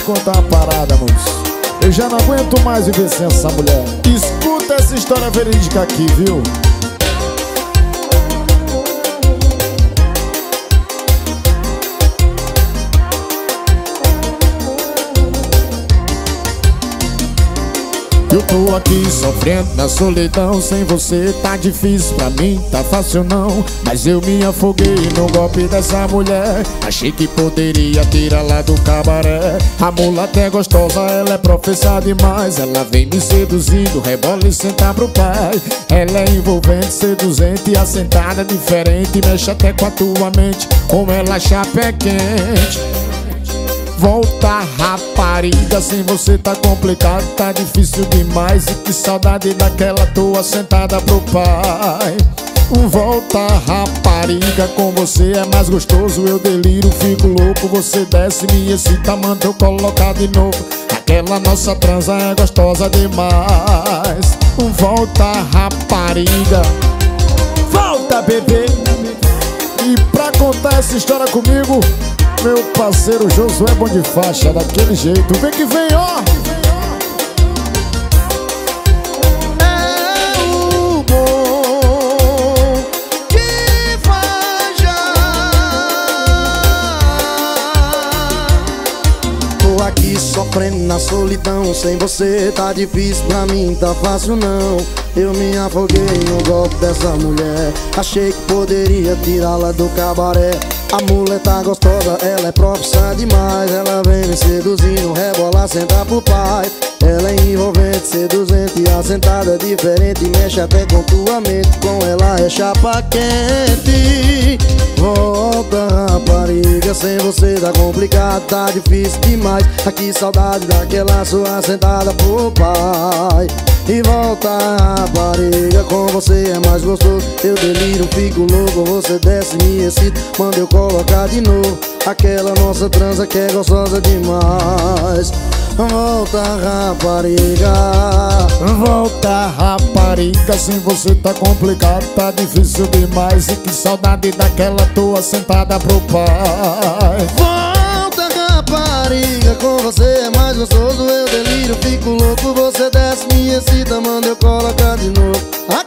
contar uma parada, moço. Eu já não aguento mais viver sem essa mulher. Escuta essa história verídica aqui, viu? Eu tô aqui sofrendo na solidão. Sem você tá difícil pra mim, tá fácil não. Mas eu me afoguei no golpe dessa mulher. Achei que poderia tirá-la do cabaré. A mulata é gostosa, ela é professa demais. Ela vem me seduzindo, rebola e senta pro pai. Ela é envolvente, seduzente e assentada diferente. Mexe até com a tua mente, como ela chapa é quente. Volta, rapariga, sem você tá complicado, tá difícil demais. E que saudade daquela tua sentada pro pai. Volta, rapariga, com você é mais gostoso. Eu deliro, fico louco, você desce, me excita, manda eu colocar de novo. Aquela nossa transa é gostosa demais. Volta, rapariga, volta, bebê. E pra contar essa história comigo, meu parceiro Josué Bom de Faixa, daquele jeito. Vem que vem, ó! É o Bom de Faixa. Tô aqui sofrendo na solidão. Sem você tá difícil pra mim, tá fácil não. Eu me afoguei no golpe dessa mulher. Achei que poderia tirá-la do cabaré. A mulher tá gostosa, ela é profissa demais. Ela vem me seduzindo, rebola, senta pro pai. Ela é envolvente, seduzente e assentada diferente. Mexe até com tua mente, com ela é chapa quente. Volta, rapariga, sem você tá complicado, tá difícil demais. Aqui saudade daquela sua sentada pro pai. E volta, rapariga, com você é mais gostoso. Eu deliro, fico louco, você desce, me excita, manda eu colocar de novo. Aquela nossa transa que é gostosa demais. Volta, rapariga, volta, rapariga, sem você tá complicado, tá difícil demais. E que saudade daquela tua sentada pro pai. Volta, rapariga, com você é mais gostoso. Eu deliro, fico louco, você desce, me excita, manda eu colocar de novo.